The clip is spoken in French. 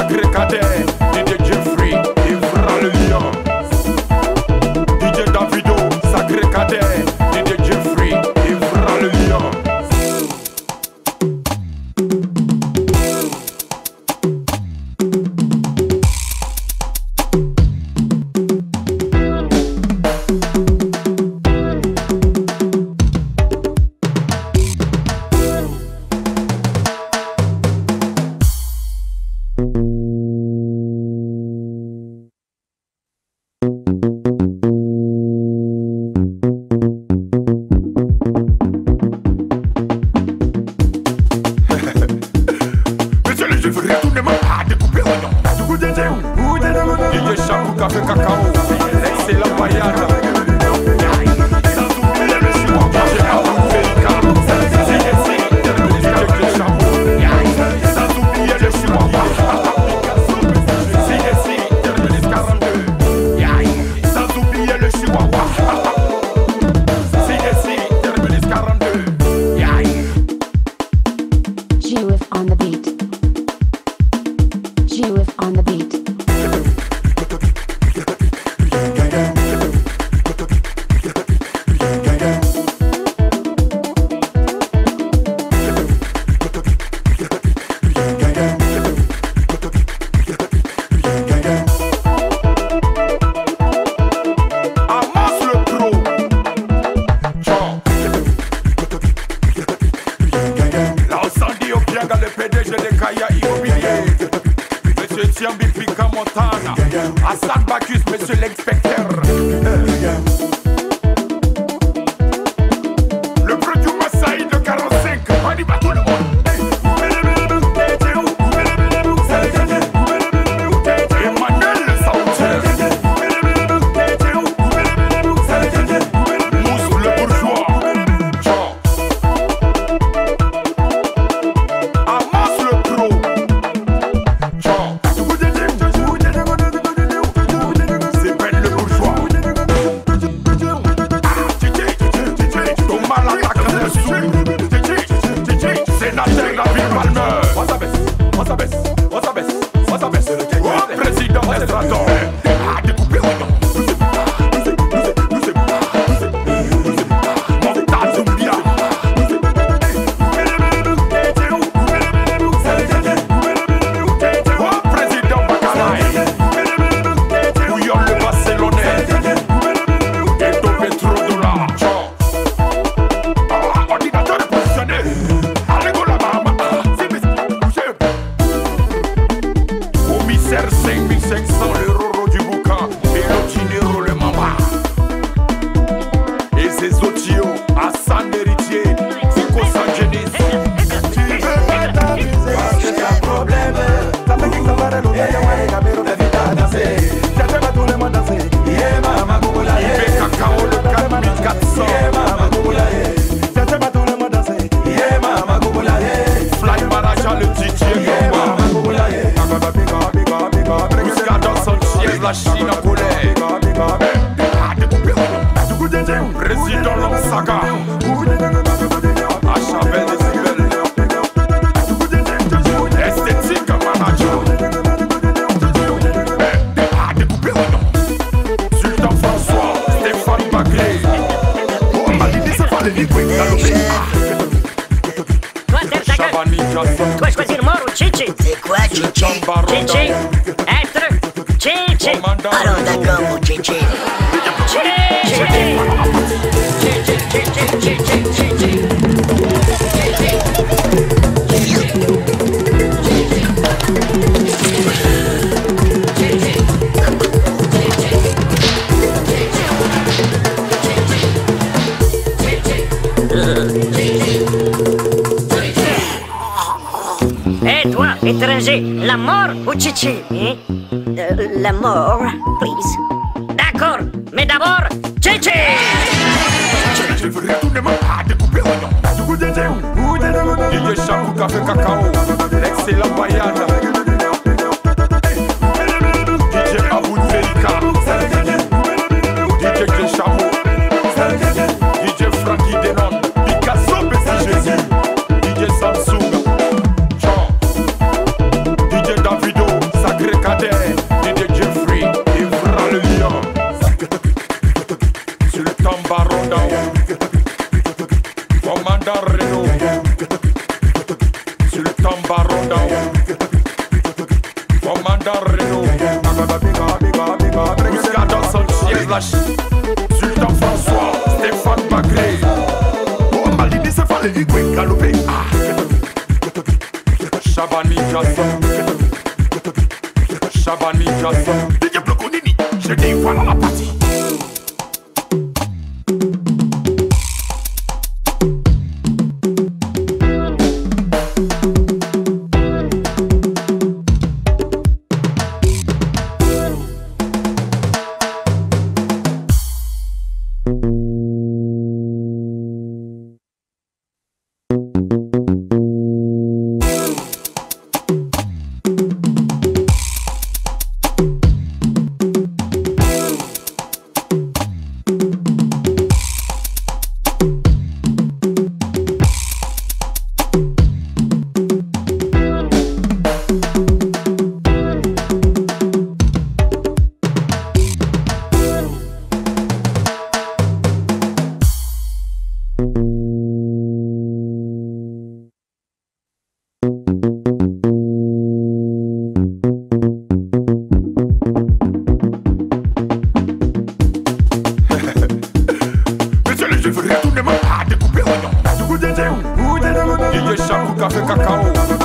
Sacré Cadet, DJ Jeffrey, Ivra le lion. DJ Davido, Sacré Cadet, DJ Jeffrey, Ivra le lion. DJ Shaku Café Cacao, excellent voyage. On the beat. G-Whiff on the beat. Le PDG de Kaya Immobilier, Monsieur Tiambi Pika Montana, Hassan Bacchus, Monsieur l'inspecteur. Le produit Massaï de 45, on y va tout le monde. Emmanuel le Sanchez, Mousse le bourgeois. Président Estradon, a découpé oignon. Montazoumbia. Président Bacalaï. Bouillon le Barcelonais. Et do Petrodollar. Ordinateur est positionné. Allez, go là-bas. Commissaire 5500, le Roro du Boucan et l'Otinero le Mamba. Et ses Otio, Hassan l'héritier, Zico Sangenis. Tu veux pas t'amuser parce que t'as un problème. Ça fait qu'il s'en va de l'autre, y'a un caméro de vite à danser. J'attends pas tout le monde danser. Yeah, mama, Google, yeah. Cacao le 4400. Yeah, mama, Google, yeah. J'attends pas tout le monde danser. Yeah, mama, Google, yeah. Fly Maraja le DJ Gamba. La Chine en colère. Président Lomsaga. Achavel des Sibel. Esthétique manager. Sultan François. Stéphane Bagré. Oh, Malidi, c'est pas les liquides. Chavani Jason. Tu vas choisir mort ou Chichi? C'est quoi, Chichi? Chichi. Être Chichi. Alors d'accord, mon Chichi. Et toi, étranger, la mort ou Chichi, hein? La mort, please. D'accord, mais d'abord, Chichi. Je veux retourner ma part découper oignon. DJ Shaku Café Cacao, l'excellent voyage. DJ Aboud Velika, DJ Cléchamo, DJ Frankie Denon, Picasso Bessie Jésus, DJ Samsung, DJ Davido, Sultan François, Stéphane Magré. Oh, Malini, c'est fallait y galoper. Chabani Jasson. Chabani Jasson. DJ Bloconini, je dis voilà la partie. DJ Chakou Café Cacao.